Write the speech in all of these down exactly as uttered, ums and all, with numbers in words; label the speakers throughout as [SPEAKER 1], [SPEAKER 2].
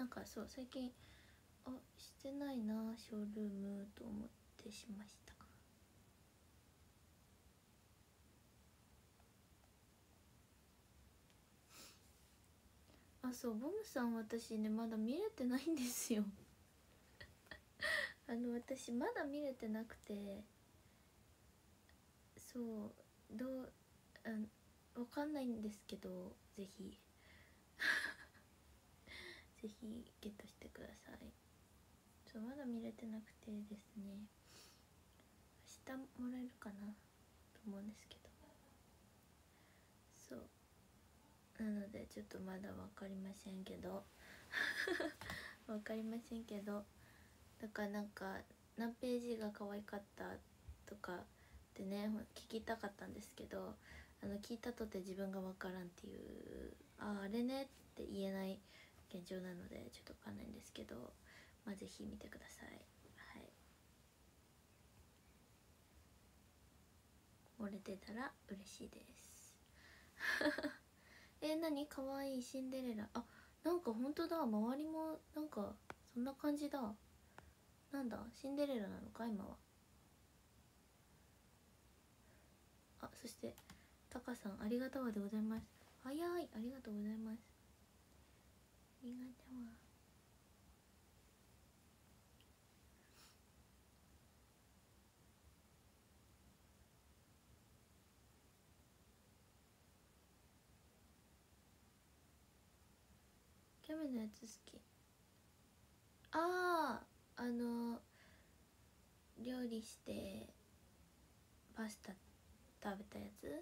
[SPEAKER 1] なんかそう最近あしてないなショールームと思ってしました。あそうボムさん私ねまだ見れてないんですよあの私まだ見れてなくてそうどうあわかんないんですけどぜひぜひゲットしてください。そうまだ見れてなくてですね明日もらえるかなと思うんですけどそうなのでちょっとまだ分かりませんけど分かりませんけどだからなんか何ページが可愛かったとかってね聞きたかったんですけどあの聞いたとて自分が分からんっていうあああれねって言えない現状なのでちょっと分かんないんですけどまあぜひ見てください。はい漏れてたら嬉しいですえー、何かわいいシンデレラあなんかほんとだ周りもなんかそんな感じだなんだシンデレラなのか今はあそしてタカさんありがとうでございます早いありがとうございますありがとうキャメのやつ好きあああの料理してパスタ食べたやつ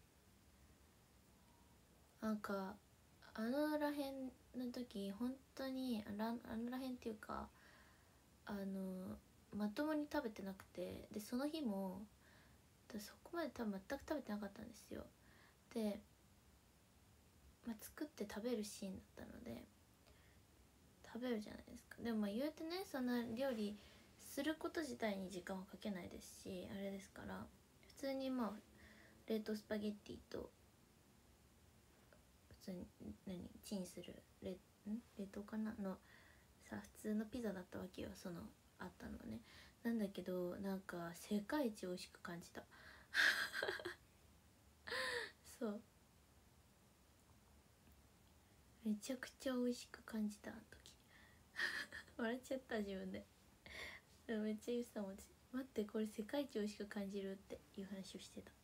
[SPEAKER 1] なんかあのらへんの時本当にあらあのらへんっていうかあのまともに食べてなくてでその日もそこまで多分全く食べてなかったんですよで、まあ、作って食べるシーンだったので食べるじゃないですかでもまあ言うてねそんな料理すること自体に時間はかけないですしあれですから普通にまあ冷凍スパゲッティと普通に何チンする冷ん冷凍かなのさ普通のピザだったわけよそのあったのねなんだけどなんか世界一美味しく感じたそうめちゃくちゃ美味しく感じたあの時笑っちゃった自分でめっちゃ言ってたもん待ってこれ世界一美味しく感じるっていう話をしてた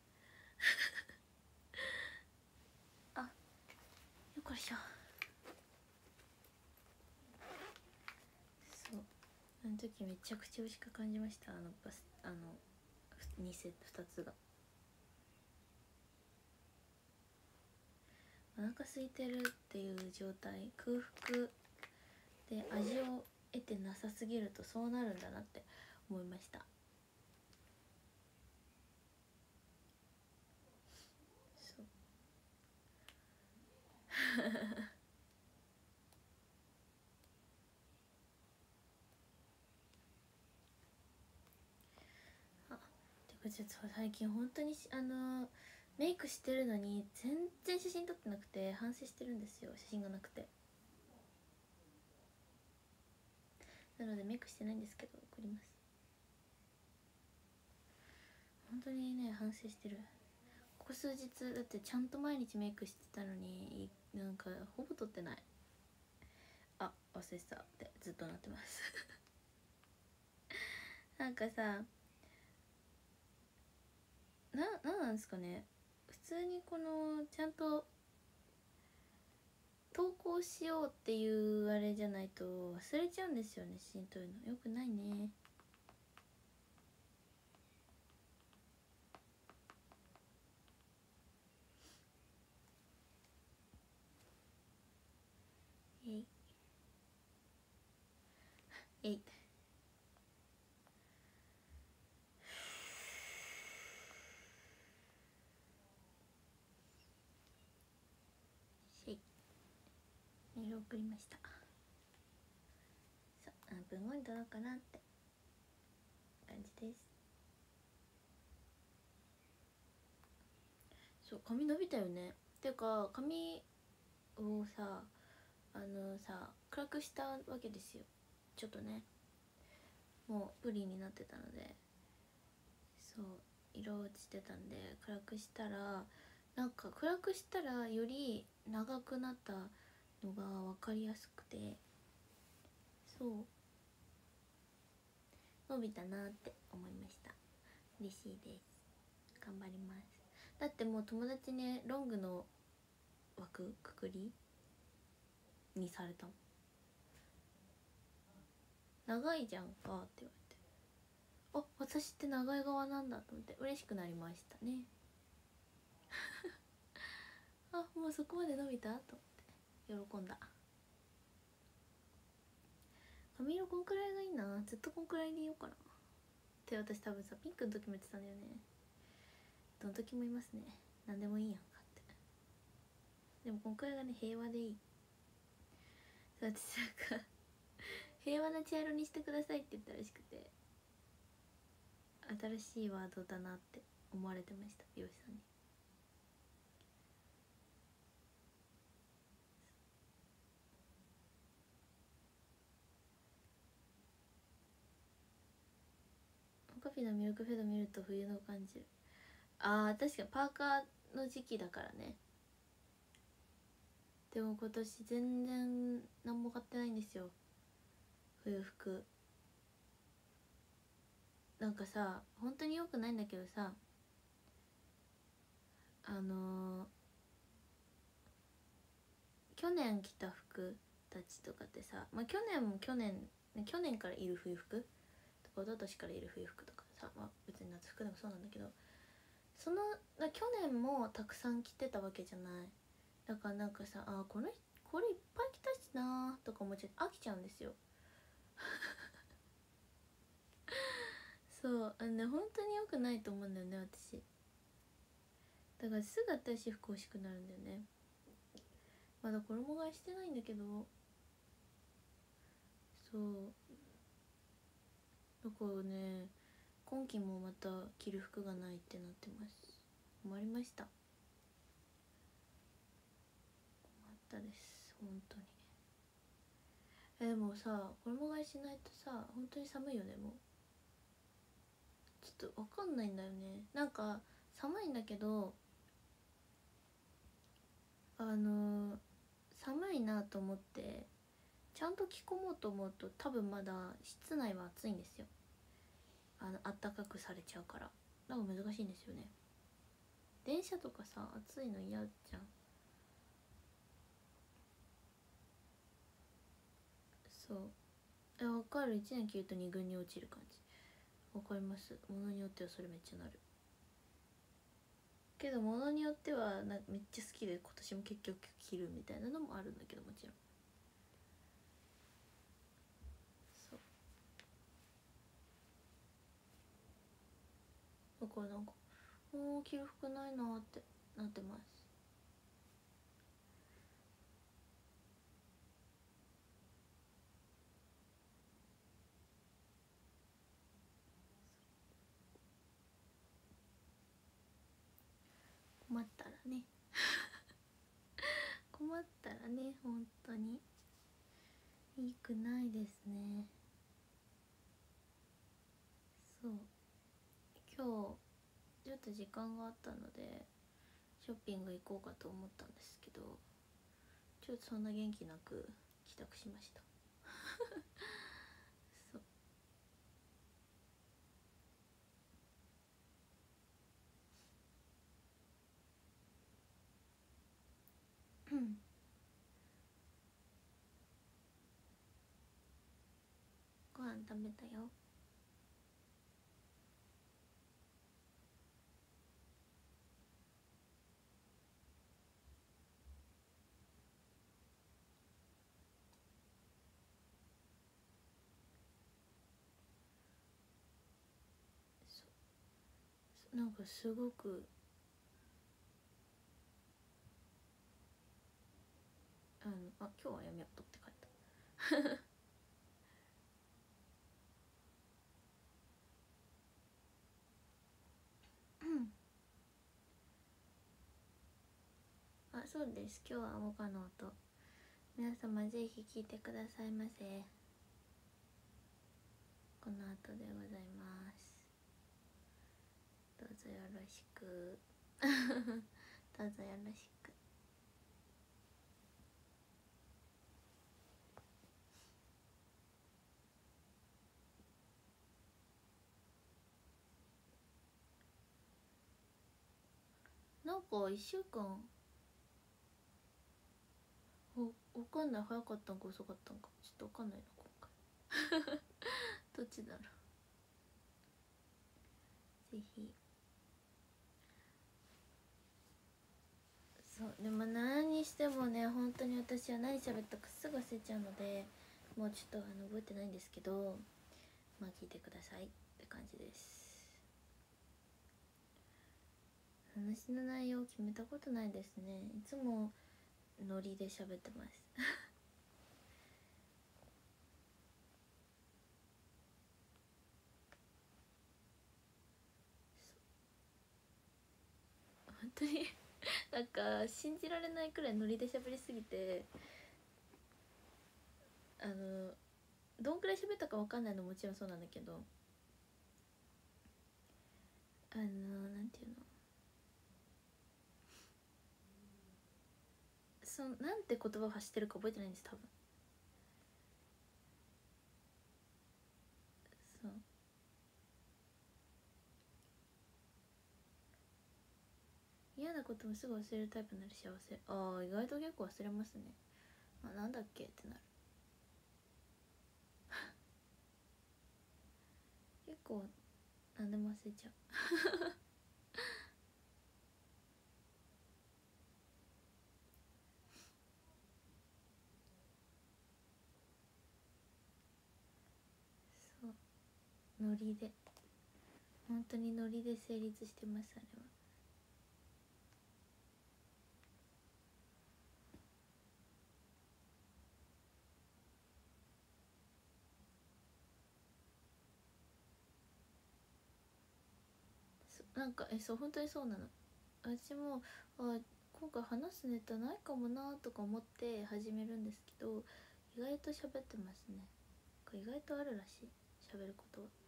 [SPEAKER 1] あよっこいしょそうあの時めちゃくちゃ美味しく感じましたあのバスあのにセットふたつがお腹空いてるっていう状態空腹で味を得てなさすぎるとそうなるんだなって思いましたそうあてかちょっと最近本当にあのメイクしてるのに全然写真撮ってなくて反省してるんですよ写真がなくてなのでメイクしてないんですけど送ります本当にね反省してるここ数日だってちゃんと毎日メイクしてたのになんかほぼ撮ってないあ忘れてたってずっとなってますなんかさな、なんなんですかね普通にこのちゃんと投稿しようっていうあれじゃないと忘れちゃうんですよね写真撮るのよくないねえいえいしいメール送りましたさあ何分後に届くかなって感じですそう髪伸びたよねてか髪をさあのさ暗くしたわけですよ。ちょっとねもうプリンになってたので、そう色落ちてたんで暗くしたら、なんか暗くしたらより長くなったのが分かりやすくて、そう伸びたなって思いました。嬉しいです。頑張ります。だってもう友達ねロングの枠くくりにされたもん。長いじゃんかって言われて、あ、私って長い側なんだと思って嬉しくなりましたねあ、もうそこまで伸びたと思って喜んだ。髪色こんくらいがいいな、ずっとこんくらいでいようかなって私多分さピンクの時も言ってたんだよね。どの時もいますね、何でもいいやんかって。でもこんくらいがね平和でいい。私なんか平和な茶色にしてくださいって言ったらしくて、新しいワードだなって思われてました、美容師さんに。カフェのミルクフェード見ると冬の感じる。あー確かにパーカーの時期だからね。でも今年全然何も買ってないんですよ、冬服。なんかさ本当に良くないんだけどさ、あのー、去年着た服たちとかってさ、まあ去年も去年去年からいる冬服とか一昨年からいる冬服とかさ、まあ別に夏服でもそうなんだけど、その去年もたくさん着てたわけじゃない。だからなんかさ、あこのこれいっぱい着たしなとか思っちゃって飽きちゃうんですよそうあのね本当に良くないと思うんだよね私。だからすぐ新しい服欲しくなるんだよね。まだ衣替えしてないんだけど、そうだからね今季もまた着る服がないってなってます。困りました、困ったです本当に。えでもさ衣替えしないとさ本当に寒いよね。もうちょっと分かんないんだよね。なんか寒いんだけどあのー、寒いなと思ってちゃんと着込もうと思うと多分まだ室内は暑いんですよ。あの暖かくされちゃうから。だから難しいんですよね。電車とかさ暑いの嫌じゃん。そうえ分かる。いちねん着るとに軍に落ちる感じ分かります。ものによってはそれめっちゃなるけど、ものによってはなんかめっちゃ好きで今年も結局着るみたいなのもあるんだけど、もちろんそうだからなんかもう着る服ないなってなってます。困ったらね困ったらね本当にいいくないですね。そう今日ちょっと時間があったのでショッピング行こうかと思ったんですけど、ちょっとそんな元気なく帰宅しましたそうご飯食べたよ。なんかすごくあのあ今日はやめようとって帰ったあそうです、今日はアボカドと皆様ぜひ聞いてくださいませ。この後でございます。どうぞよろしくどうぞよろしく。なんかいっしゅうかんわかんない、早かったんか遅かったんかちょっとわかんないな今回どっちだろう。ぜひ。そうでも何にしてもね、本当に私は何喋ったかすぐ忘れちゃうので、もうちょっとあの覚えてないんですけど、まあ聞いてくださいって感じです。話の内容を決めたことないですね。いつもノリで喋ってます本当になんか信じられないくらいノリで喋りすぎて、あのどんくらい喋ったか分かんないのももちろんそうなんだけど、あのなんていうの、そのなんて言葉を発してるか覚えてないんです多分。そう嫌なこともすぐ忘れるタイプになる幸せ。ああ意外と結構忘れますね。あなんだっけってなる結構何でも忘れちゃうそうノリで、本当にノリで成立してます。あれはそなんかえそう本当にそうなの。私もあ今回話すネタないかもなとか思って始めるんですけど、意外と喋ってますね。意外とあるらしい、喋ることは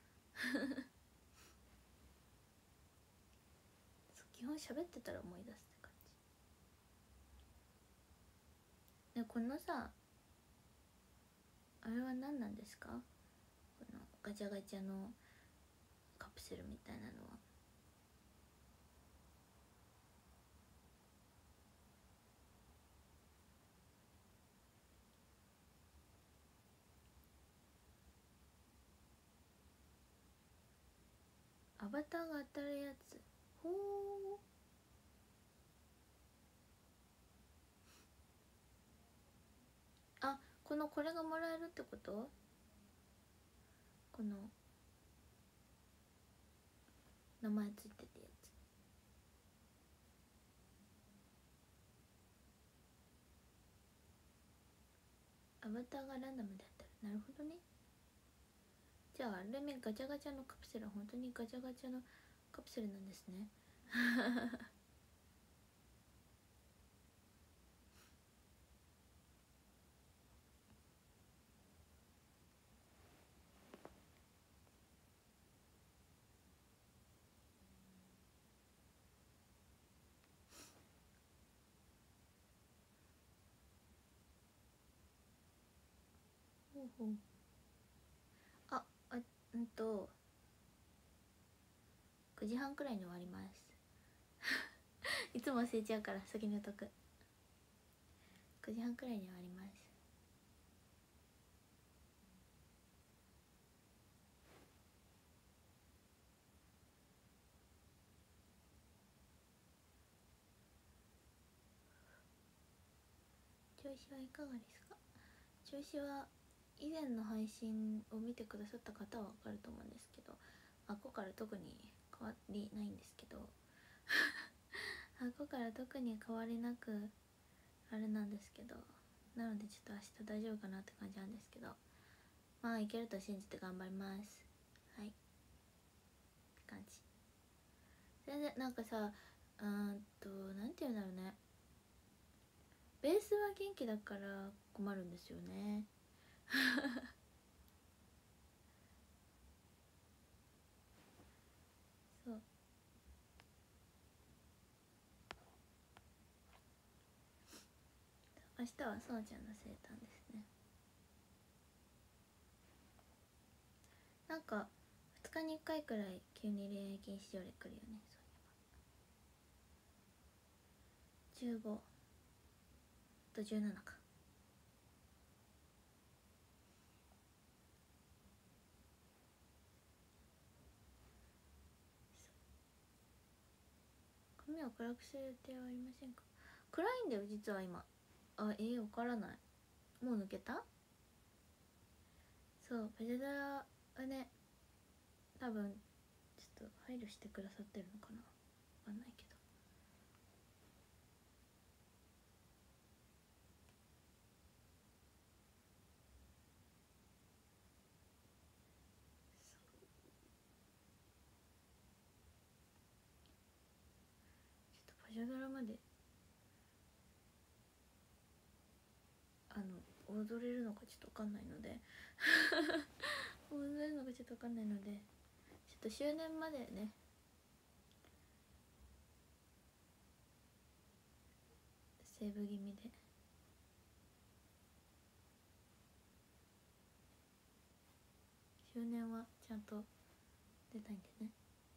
[SPEAKER 1] そう基本喋ってたら思い出すって感じで、このさあれは何なんですか、このガチャガチャのカプセルみたいなのは。アバターが当たるやつ。ほー、あこのこれがもらえるってこと、この名前ついてるやつ。アバターがランダムで当たる。なるほどね。じゃあある意味ガチャガチャのカプセルは本当にガチャガチャのカプセルなんですねほうほう。ああうんとくじはんくらいに終わりますいつも忘れちゃうから先に言うとく。くじはんくらいに終わります。調子はいかがですか。調子は以前の配信を見てくださった方は分かると思うんですけど、あっこから特に変わりないんですけどあっこから特に変わりなくあれなんですけど、なのでちょっと明日大丈夫かなって感じなんですけど、まあいけると信じて頑張ります。はいって感じ。全然なんかさ、うーんとなんていうんだろうね、 ベースは元気だから困るんですよねそう、明日はそうちゃんの生誕ですね。なんかふつかにいっかいくらい急に恋愛禁止条例来るよね。そういえばじゅうごとじゅうななか。髪を暗くする予定はありませんか？暗いんだよ実は今。あ、えー、わからない。もう抜けた？そう、ペジャダラはね、多分ちょっと配慮してくださってるのかな、わかんないけど。ちょっとパジャダラまであの踊れるのかちょっとわかんないので踊れるのかちょっとわかんないので、ちょっと周年までねセーブ気味で。周年はちゃんと出たいんでね。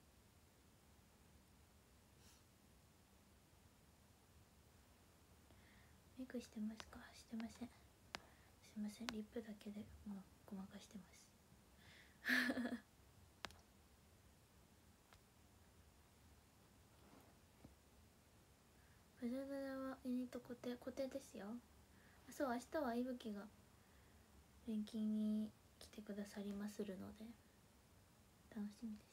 [SPEAKER 1] メイクしてますか？してません。すいません、リップだけでもうごまかしてますパジャダラはユニット固定固定ですよ。あ、そう、明日はいぶきが錬金に来てくださりまするので楽しみです。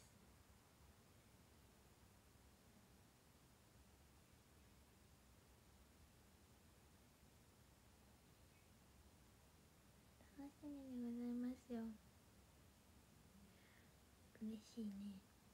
[SPEAKER 1] 楽しみでございますよ。嬉しいね。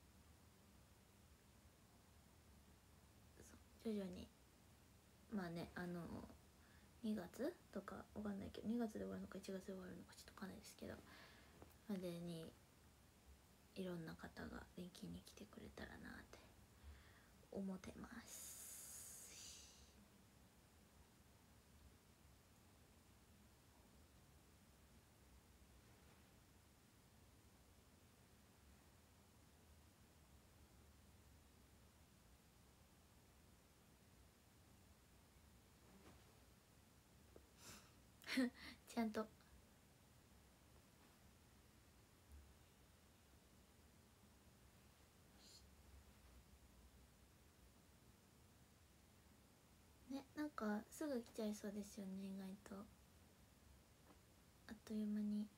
[SPEAKER 1] そう、徐々にまあね、あのにがつとかわかんないけど、にがつで終わるのかいちがつで終わるのかちょっとわかんないですけど、までにいろんな方が錬金に来てくれたらなって思ってます。ちゃんとね、なんかすぐ来ちゃいそうですよね、意外とあっという間に。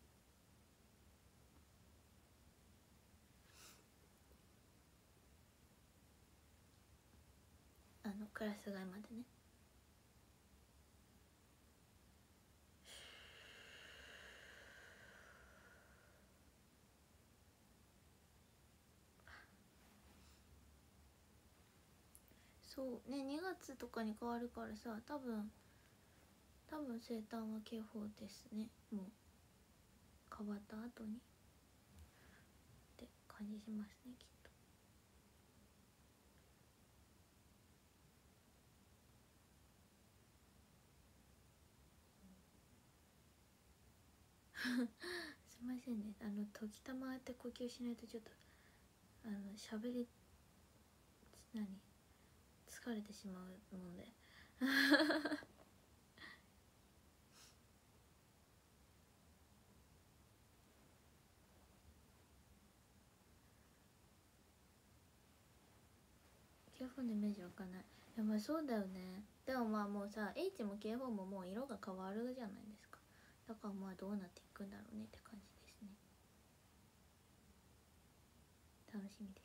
[SPEAKER 1] あのクラス替えまでね。そうね、にがつとかに変わるからさ、多分多分生誕は警報ですね。もう変わった後にって感じしますね、きっとすいませんね、あの時たまって呼吸しないとちょっとあの喋り何疲れてしまうもんで警報のイメージわかんない。いや、まあそうだよね。でもまあもうさ H も警報ももう色が変わるじゃないですか。だからまあどうなっていくんだろうねって感じですね。楽しみです。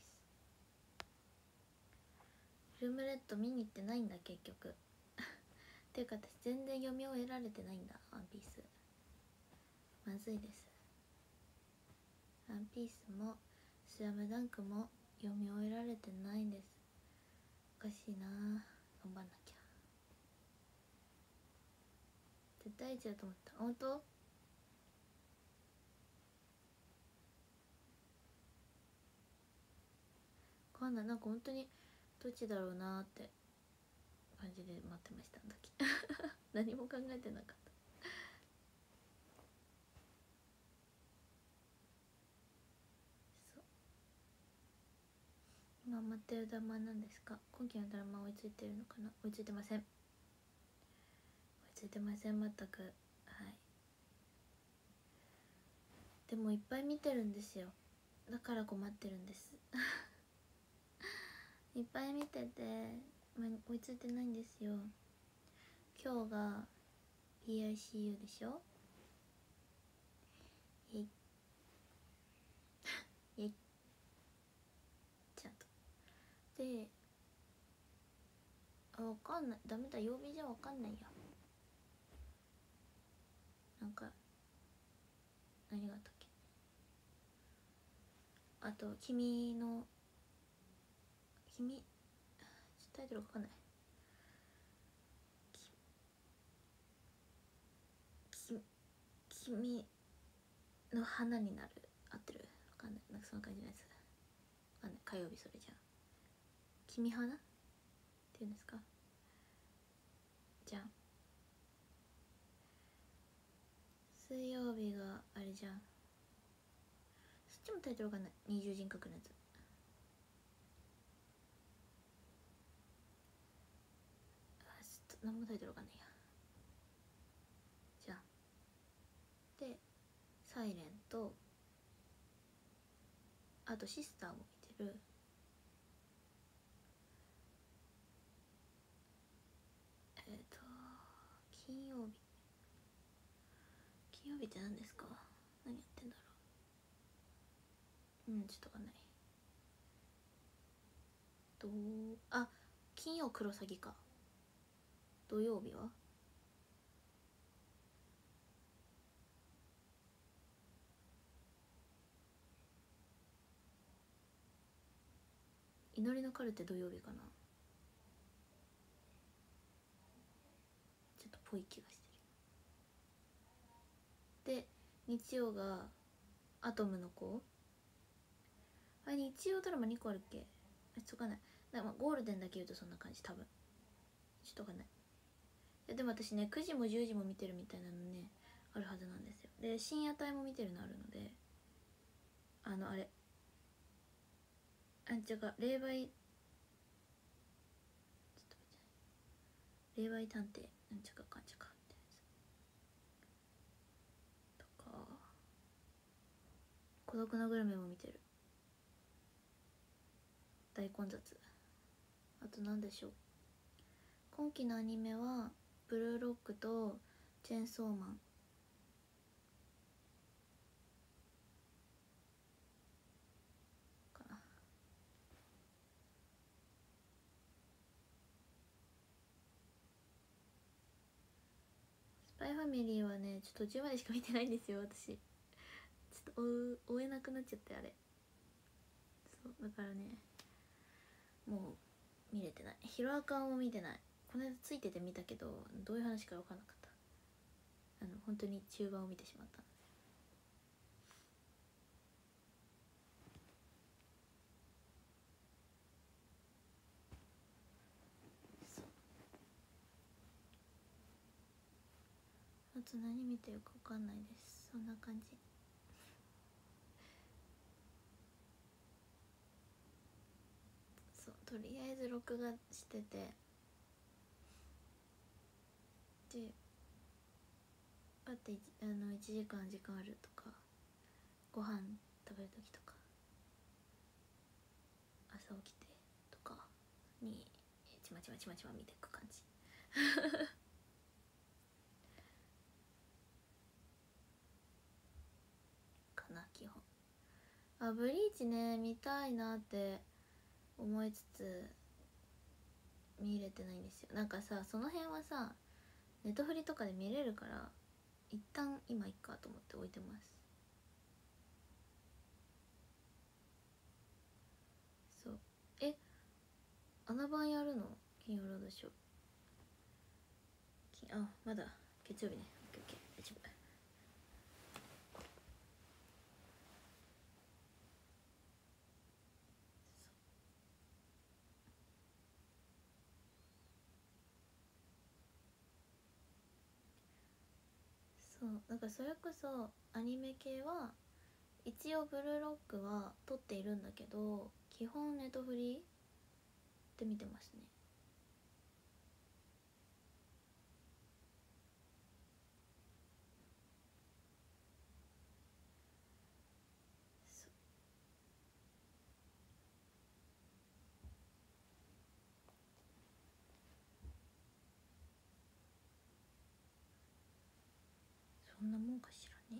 [SPEAKER 1] ルームレッド見に行ってないんだ結局っていうか私全然読み終えられてないんだ、ワンピース。まずいです。ワンピースもスラムダンクも読み終えられてないんです。おかしいな、頑張んなきゃ。 絶対いちだと思った。本当？わかんない。なんか本当にどっちだろうなーって感じで待ってましたあの時何も考えてなかった。そう今待ってるドラマなんですか？今期のドラマ追いついてるのかな？追いついてません。追いついてません全く。はい。でもいっぱい見てるんですよ。だから困ってるんですいっぱい見てて、ま、追いついてないんですよ。今日が ピーアイシーユー でしょ。えいえいちゃんとで、あ、わかんない。ダメだ、曜日じゃわかんないや。なんか何があったっけ。あと君の君ちょっとタイトルわかんない。き君の花になる、合ってる？わかんない。なんかそんな感じのやつ。わかんない。火曜日それじゃん。君花っていうんですか。じゃん。水曜日があれじゃん。そっちもタイトルわかんない。二重人格のやつ。あ、ちょっと何もタイトルわかんないや。じゃん。でサイレンと、あとシスターも見てる。えっ、ー、と金曜日金曜日って何ですか？何やってんだろう。うん、ちょっとわかんない。どう、あ、金曜クロサギか。土曜日は祈りのカルテ土曜日かな。ちょっとぽい気がしてる。で日曜がアトムの子。あれ日曜ドラマにこあるっけ？あ、ちょっとわかんない。だからまあゴールデンだけ言うとそんな感じ多分。ちょっとわかんない。いやでも私ねくじもじゅうじも見てるみたいなのねあるはずなんですよ。で深夜帯も見てるのあるので、あのあれあんちゃか霊媒、ちょっと霊媒探偵なんちゃかかんちゃかってやつとか、孤独のグルメも見てる。大混雑。あと何でしょう。今期のアニメはブルーロックとチェーンソーマンかな。スパイファミリーはねちょっと途中までしか見てないんですよ私。ちょっと追追えなくなっちゃってあれ。そうだからねもう見れてない。ヒロアカも見てない。この間ついてて見たけどどういう話か分からなかった。あの本当に中盤を見てしまったんですよ。そうあと何見てるか分かんないです。そんな感じ。そうとりあえず録画してて、であといちあのいちじかん時間あるとか、ご飯食べる時とか朝起きてとかにちまちまちまちま見ていく感じかな基本。あ、ブリーチね見たいなって思いつつ見れてないんですよ。なんかさその辺はさネットフリとかで見れるから一旦今いっかと思って置いてます。そうえ穴番やるの？金曜ロードショー。あまだ月曜日ね。オッケーオッケー、大丈夫。そうなんかそれこそアニメ系は一応ブルーロックは撮っているんだけど、基本ネットフリで見てますね。そんなもんかしらね。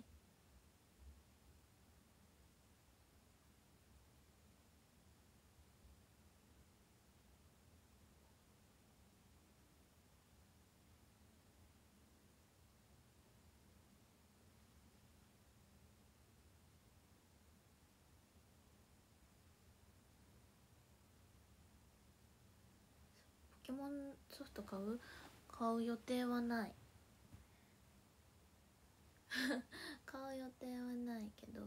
[SPEAKER 1] ポケモンソフト買う買う予定はない買う予定はないけど、ポ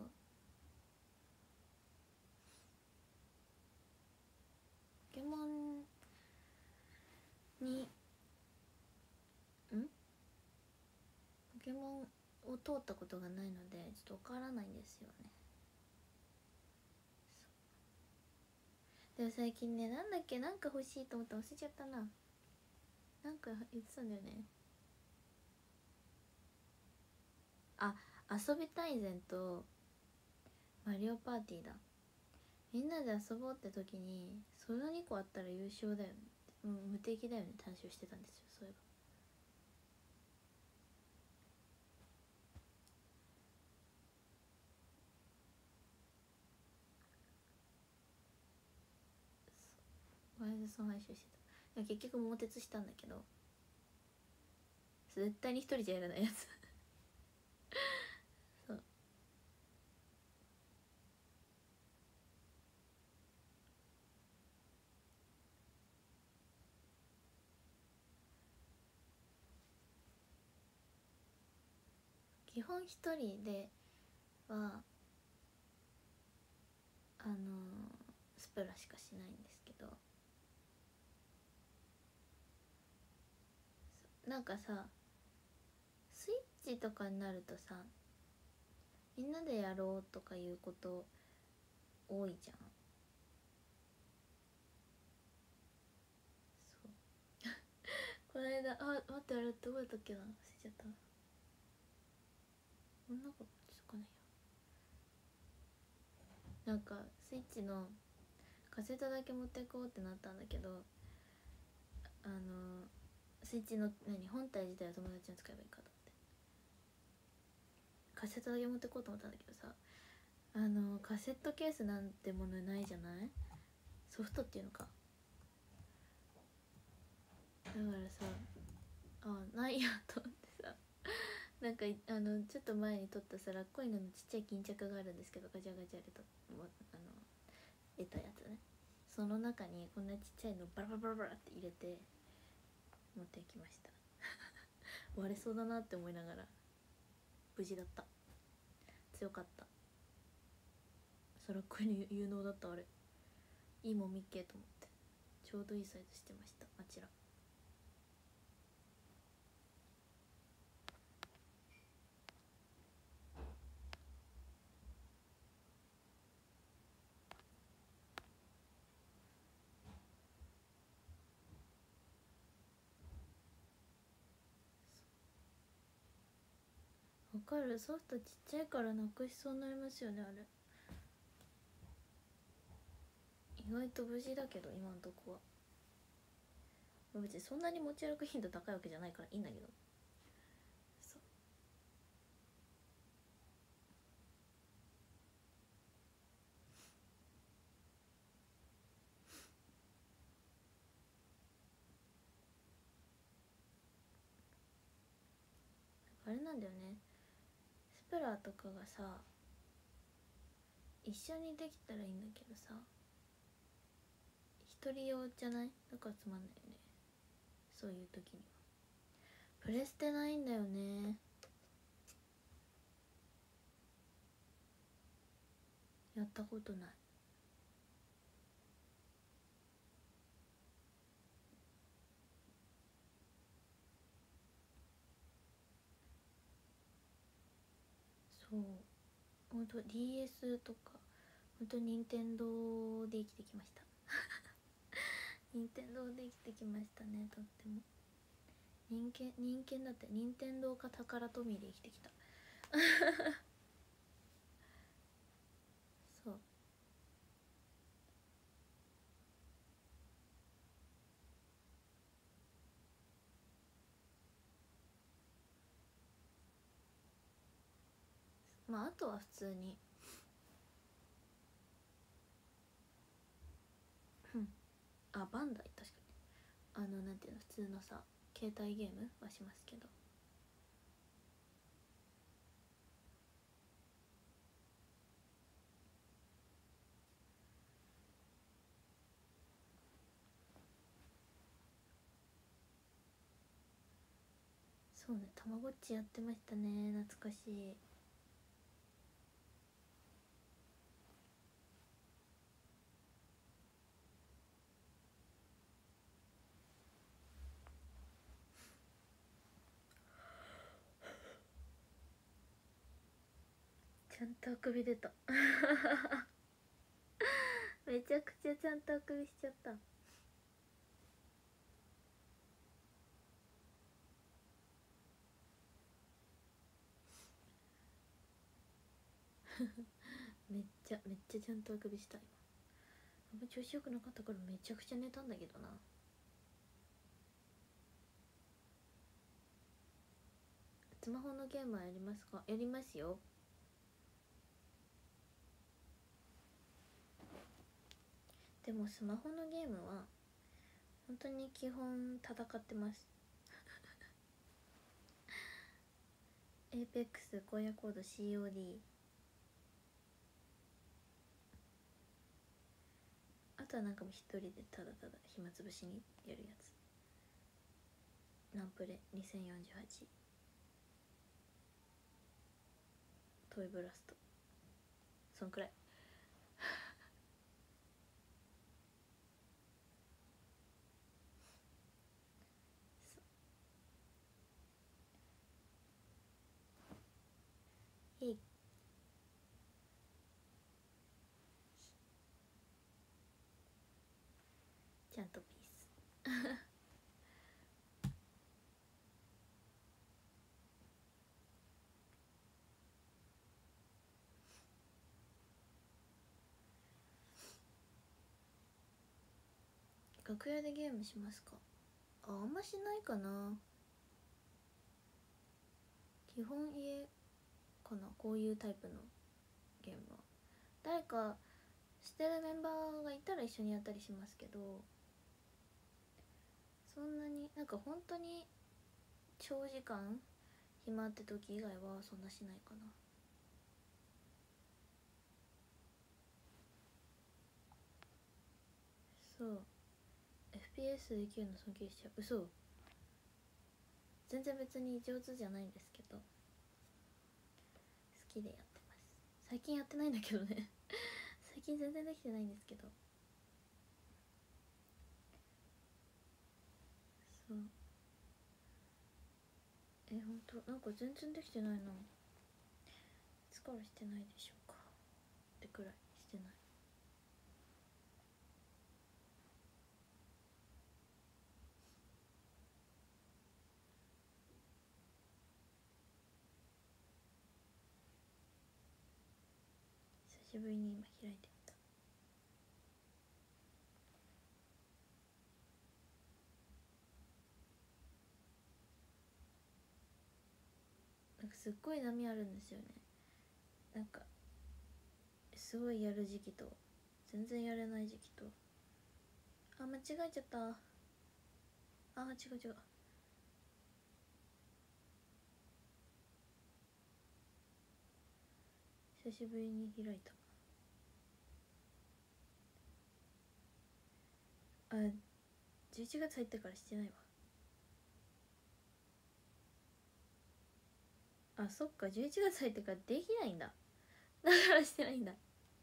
[SPEAKER 1] ケモンにんポケモンを通ったことがないのでちょっとわからないんですよね。でも最近ね、なんだっけ、なんか欲しいと思ったら忘れちゃったな。なんか言ってたんだよね。あ、遊び大全とマリオパーティーだ。みんなで遊ぼうって時にそのにこあったら優勝だよね、もう無敵だよねって話をしてたんですよ、そういえば。この間その話をしてた。結局桃鉄したんだけど、絶対に一人じゃやらないやつそう基本一人ではあのー、スプラしかしないんですけど、なんかさ、スイッチとかになるとさ、みんなでやろうとかいうこと多いじゃん。そうこの間、あ、待って、あれどこやったっけな、忘れちゃった。こんなことつかないや。なんかスイッチのカセットだけ持ってこうってなったんだけど、あのスイッチの何本体自体は友達に使えばいいかと思ってカセットだけ持ってこうと思ったんだけどさ、あのカセットケースなんてものないじゃない、ソフトっていうのか。だからさ、あ、ないやと思ってさ、なんかあのちょっと前に撮ったさ、ラッコイヌのちっちゃい巾着があるんですけど、ガチャガチャでともあの得たやつね、その中にこんなちっちゃいのバラバラバラバラって入れて持ってきました割れそうだなって思いながら無事だった。強かった。そらっこに有能だった。あれいいもんみっけと思ってちょうどいいサイズしてました。あちらわかる。ソフトちっちゃいからなくしそうになりますよね。あれ意外と無事だけど今んとこは。別にそんなに持ち歩く頻度高いわけじゃないからいいんだけど。そうあれなんだよね、スプラとかがさ一緒にできたらいいんだけどさ、一人用じゃない、だからつまんないよね、そういう時には。 プレステないんだよね。やったことない。そうほんと ディーエス とかほんと任天堂で生きてきました任天堂で生きてきましたね。とっても人間人間だって任天堂かタカラトミーで生きてきたそうまああとは普通にあバンダイ確かにあのなんていうの普通のさ携帯ゲームはしますけど、そうねたまごっちやってましたね。懐かしい。ちゃんとあくび出ためちゃくちゃちゃんとあくびしちゃっためっちゃめっちゃちゃんとあくびした今。あんま調子よくなかったからめちゃくちゃ寝たんだけどな。スマホのゲームはやりますか？やりますよ。でもスマホのゲームは本当に基本戦ってますエーペックス、荒野コード、シーオーディー、 あとはなんかもう一人でただただ暇つぶしにやるやつ。ナンプレにせんよんじゅうはち、トイブラスト、そんくらいいい。ちゃんとピース楽屋でゲームしますか？あ、あんましないかな。基本家かな、こういうタイプのゲームは。誰かしてるメンバーがいたら一緒にやったりしますけど、そんなになんか本当に長時間暇って時以外はそんなしないかな。そう エフピーエス できるの尊敬しちゃう。嘘、全然別に上手じゃないんですけど好きでやってます。最近やってないんだけどね最近全然できてないんですけど。そうえほんとなんか全然できてないな。いつからしてないでしょうかってくらいしてない。久しぶりに今開いてみた。なんかすっごい波あるんですよね。なんかすごいやる時期と全然やれない時期と。あ、間違えちゃった。あ、違う違う。久しぶりに開いた。あ、じゅういちがつ入ってからしてないわ。 あ、そっか、じゅういちがつ入ってからできないんだ。だからしてないんだ。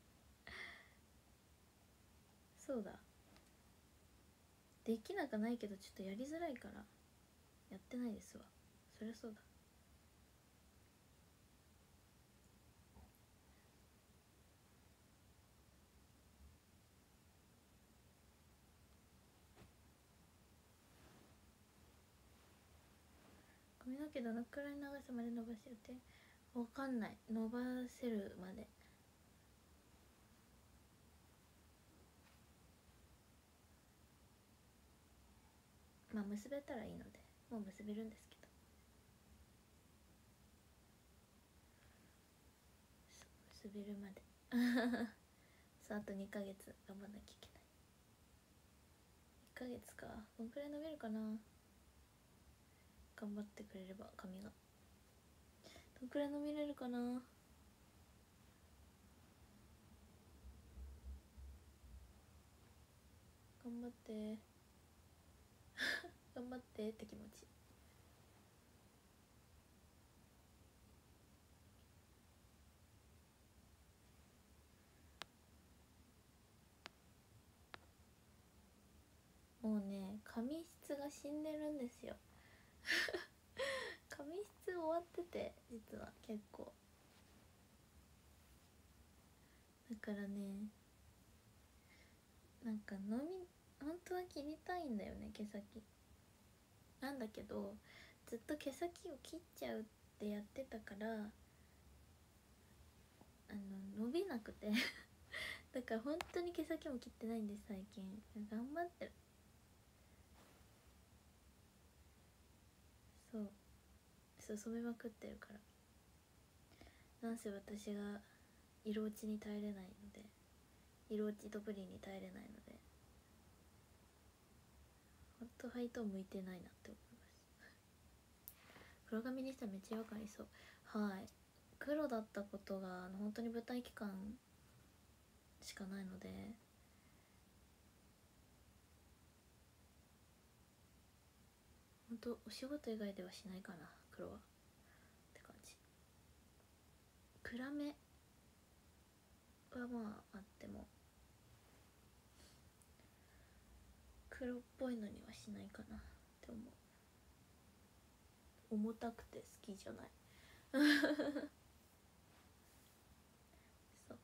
[SPEAKER 1] そうだ、できなくないけどちょっとやりづらいからやってないですわ。そりゃそうだ。髪の毛どのくらい長さまで伸ばしようってわかんない。伸ばせるまで。まあ結べたらいいのでもう結べるんですけど、結べるまでそう、あとにかげつ頑張んなきゃいけない。いっかげつか、どんくらい伸びるかな。頑張ってくれれば髪がどんくらい伸びれるかな。頑張って頑張ってって気持ち。もうね、髪質が死んでるんですよ髪質終わってて、実は結構だからね、なんか飲み本当は切りたいんだよね、毛先なんだけど、ずっと毛先を切っちゃうってやってたから、あの伸びなくてだから本当に毛先も切ってないんです最近。頑張ってる。そうそう、染めまくってるから。なんせ私が色落ちに耐えれないので、色落ちとプリンに耐えれないので、ほんとハイトーン向いてないなって思います黒髪にしたらめっちゃ違和感ありそう。はい、黒だったことが本当に舞台期間しかないので、本当お仕事以外ではしないかな、黒はって感じ。暗めはまああっても黒っぽいのにはしないかなって思う。重たくて好きじゃないそう、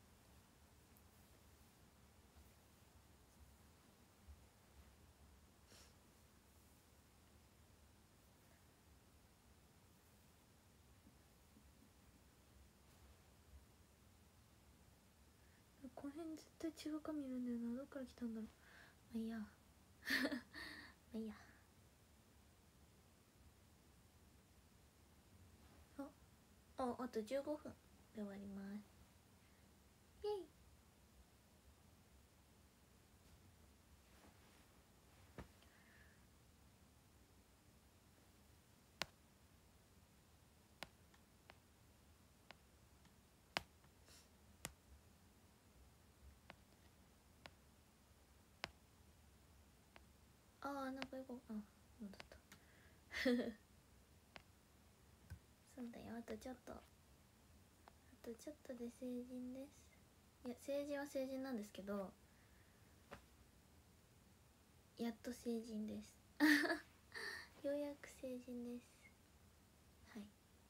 [SPEAKER 1] この辺絶対違う髪いるんだよな。どっから来たんだろう。まあいいやまあいいや。ああ、あとじゅうごふんで終わります。イエイ。ああ、なんかよく、あ、戻ったそうだよ、あとちょっと、あとちょっとで成人です。いや、成人は成人なんですけど、やっと成人ですようやく成人です。はい、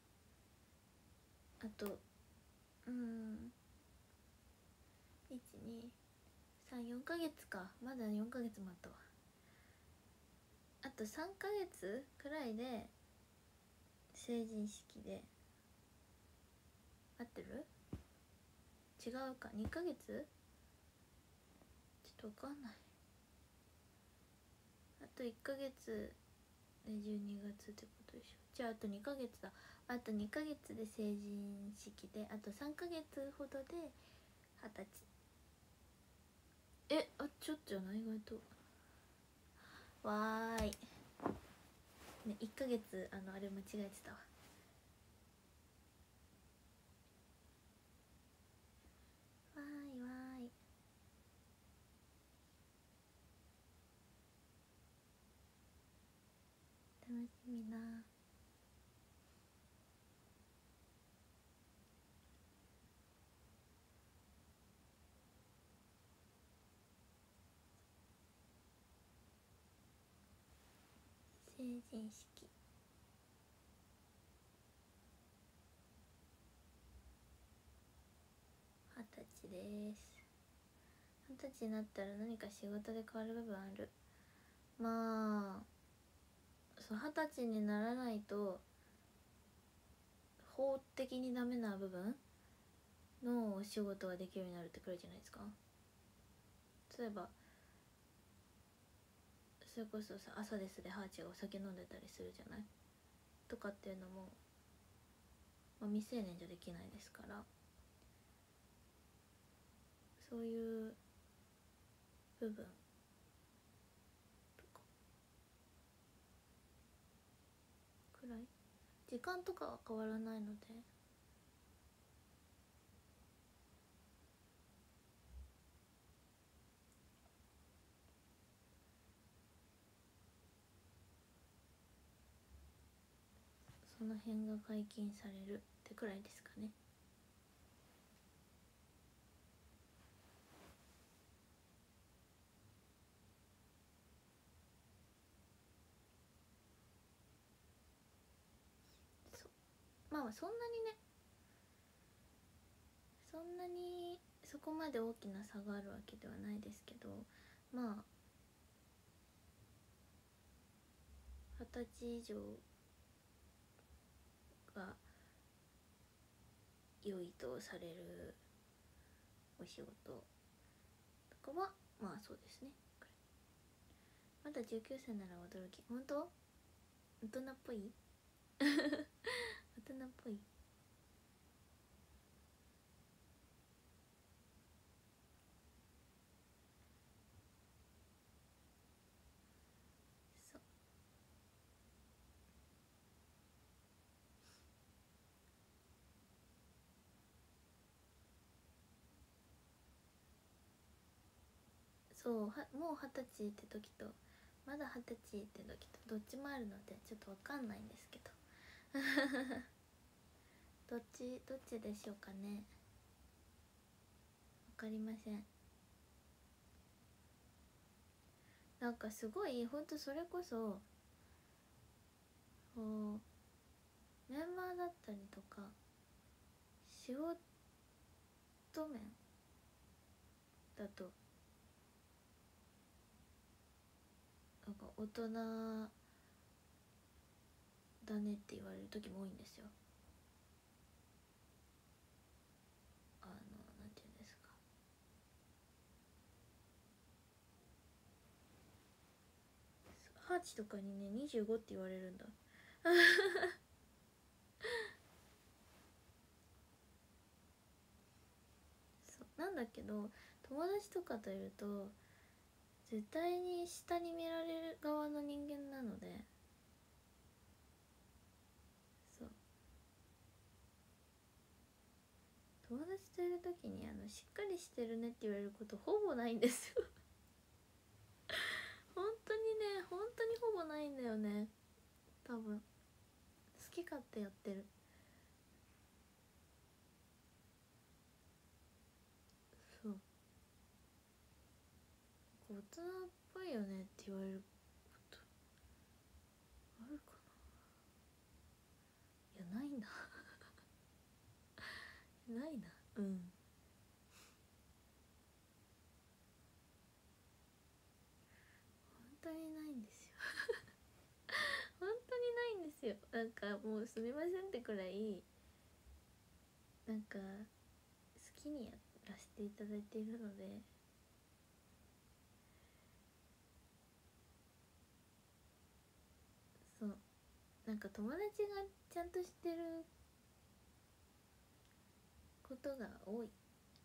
[SPEAKER 1] あとうーんいちにさんよんかげつか。まだよんかげつもあったわ。あとさんかげつくらいで成人式で、合ってる？違うか、にかげつ？ちょっとわかんない。あといっかげつでじゅうにがつってことでしょ。じゃああとにかげつだ。あとにかげつで成人式で、あとさんかげつほどではたち。え、あ、ちょっとじゃない、意外と。わーい、ね、いっかげつ、あのあれ間違えてたわ。わーいわーい。楽しみな。 人式。二十歳です。二十歳になったら何か仕事で変わる部分ある？まあそう二十歳にならないと法的にダメな部分のお仕事ができるようになるってくらいじゃないですか。例えばそれこそさ、朝ですでハーチがお酒飲んでたりするじゃないとかっていうのも、まあ、未成年じゃできないですから、そういう部分とかくらい、時間とかは変わらないので、その辺が解禁されるってくらいですかね。そうまあそんなにね、そんなにそこまで大きな差があるわけではないですけど、まあ二十歳以上が良いとされるお仕事とかはまあそうですね。まだじゅうきゅうさいなら驚き。本当？大人っぽい大人っぽい。そうそうはもう二十歳って時とまだ二十歳って時とどっちもあるのでちょっとわかんないんですけどどっちどっちでしょうかね。わかりません。なんかすごいほんとそれこそこうメンバーだったりとか仕事面だとなんか大人だねって言われる時も多いんですよ。あのなんていうんですか、ハーチとかにねにじゅうごって言われるんだそうなんだけど友達とかといると絶対に下に見られる側の人間なので、そう友達といる時にあのしっかりしてるねって言われることほぼないんですよ本当にね、本当にほぼないんだよね。多分好き勝手やってる。そう大人っぽいよねって言われることあるかな。いやないなないな。うん本当にないんですよ本当にないんですよ。なんかもうすみませんってくらいなんか好きにやらせていただいているので、そうなんか友達がちゃんとしてることが多い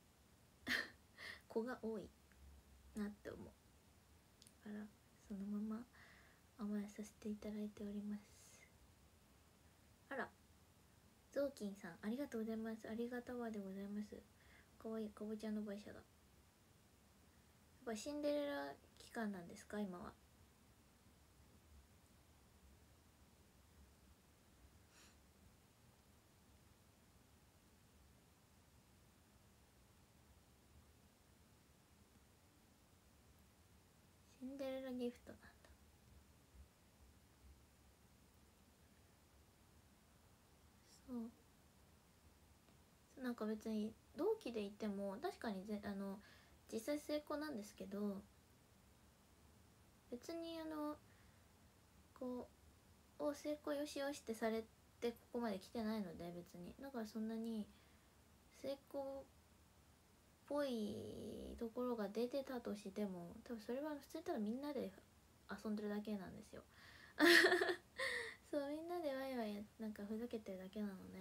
[SPEAKER 1] 子が多いなって思うからそのまま甘えさせていただいております。あらゾウキンさんありがとうございます。ありがたわでございます。かわいいかぼちゃの馬車だ。やっぱシンデレラ期間なんですか今は。シンデレラギフトなんだ。 なんか別に同期でいても確かにぜあの実際成功なんですけど、別にあのこうを成功よしよしってされてここまで来てないので、別にだからそんなに成功っぽいところが出てたとしても、多分それは普通たらみんなで遊んでるだけなんですよそうみんなでワイワイなんかふざけてるだけなので、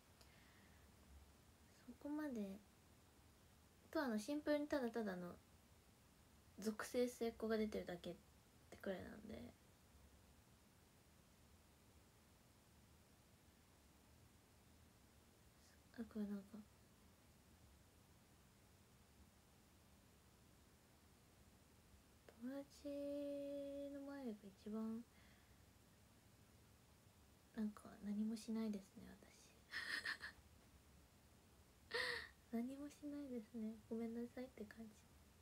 [SPEAKER 1] そこまでとあのシンプルにただただの属性成功が出てるだけってくらいなんで、だからなんか友達の前が一番なんか何もしないですね私何もしないですね、ごめんなさいって感じ。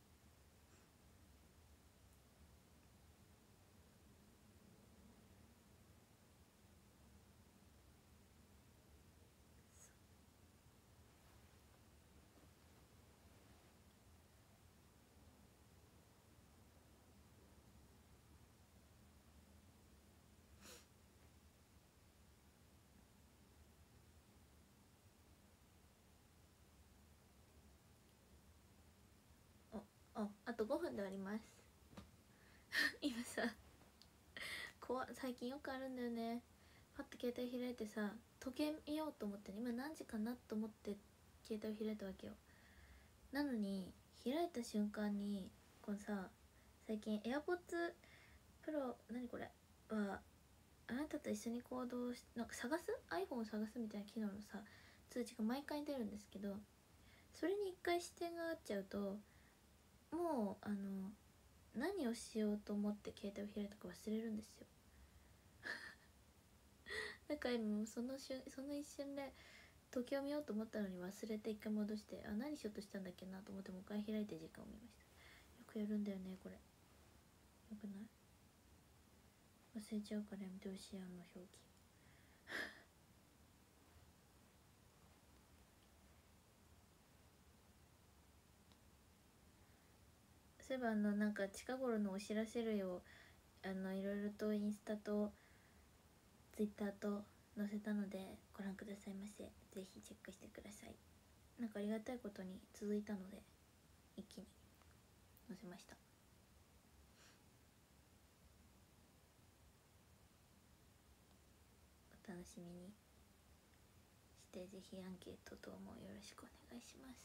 [SPEAKER 1] あ、あとごふんであります今さ怖最近よくあるんだよね。パッと携帯開いてさ、時計見ようと思って、ね、今何時かなと思って携帯を開いたわけよ。なのに開いた瞬間にこのさ、最近 AirPods Pro 何これはあなたと一緒に行動しなんか探す iPhone を探すみたいな機能のさ通知が毎回出るんですけど、それに一回視点が合っちゃうともうあの何をしようと思って携帯を開いたか忘れるんですよだから今その瞬その一瞬で時計を見ようと思ったのに忘れて一回戻して、あ何しようとしたんだっけなと思ってもう一回開いて時間を見ました。よくやるんだよねこれ。よくない？忘れちゃうからやめてほしい、あの表記そういえばあのなんか近頃のお知らせ類をあのいろいろとインスタとツイッターと載せたのでご覧くださいませ。ぜひチェックしてください。なんかありがたいことに続いたので一気に載せました。お楽しみにして、ぜひアンケート等もよろしくお願いします。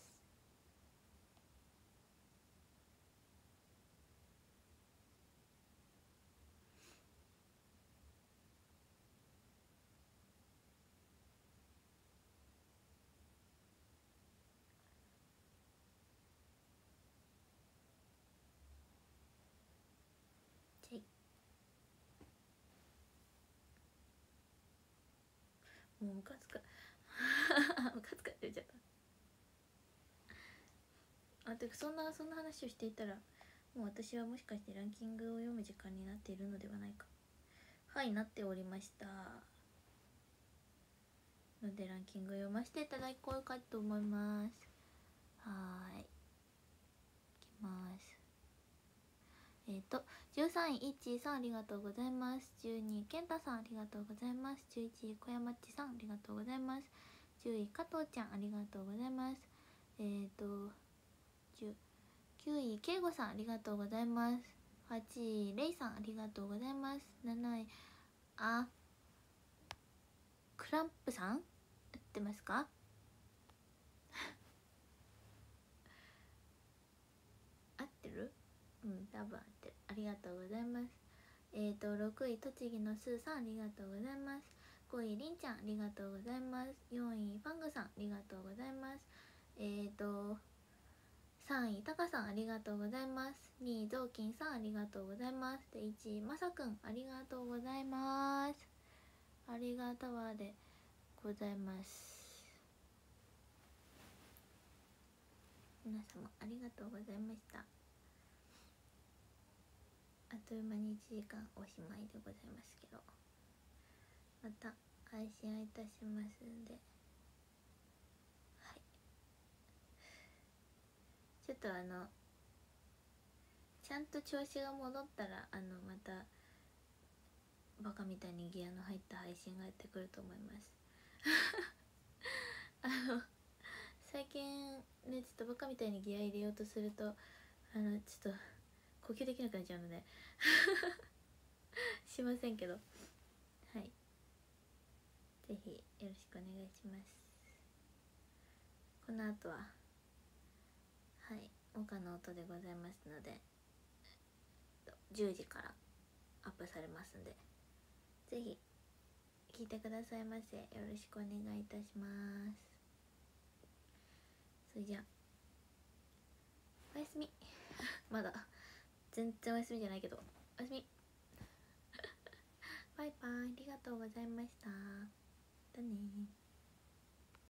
[SPEAKER 1] じゃいもうムカつくムカつくって言っちゃった。あてかそんなそんな話をしていたらもう私はもしかしてランキングを読む時間になっているのではないか。はいなっておりましたのでランキングを読ませていただこうかと思います。はーいいきます。えっ、ー、とじゅうさんいいっちーさんありがとうございます。じゅうにいけんたさんありがとうございます。じゅういちい小山っちさんありがとうございます。じゅうい加藤ちゃんありがとうございます。えっ、ー、ときゅういけいごさんありがとうございます。はちいれいさんありがとうございます。なないあクランプさん合ってますか合ってる？うん多分合ってる。ありがとうございます。えっ、ー、とろくい栃木のスーさんありがとうございます。ごいりんちゃんありがとうございます。よんいファングさんありがとうございます。えっ、ー、とさんいたかさんありがとうございます。にいぞうきんさんありがとうございます。でいちいまさくんありがとうございます。ありがたわでございます。皆様ありがとうございました。あっという間にいちじかんおしまいでございますけど、また配信いたしますんで、はいとあのちゃんと調子が戻ったらあのまたバカみたいにギアの入った配信がやってくると思いますあの最近ねちょっとバカみたいにギア入れようとするとあのちょっと呼吸できなくなっちゃうのでしませんけど、はい、ぜひよろしくお願いします。この後ははい岡の音でございますのでじゅうじからアップされますんで、ぜひ聞いてくださいませ。よろしくお願いいたします。それじゃあおやすみまだ全然おやすみじゃないけどおやすみバイバイ、ありがとうございました。またね。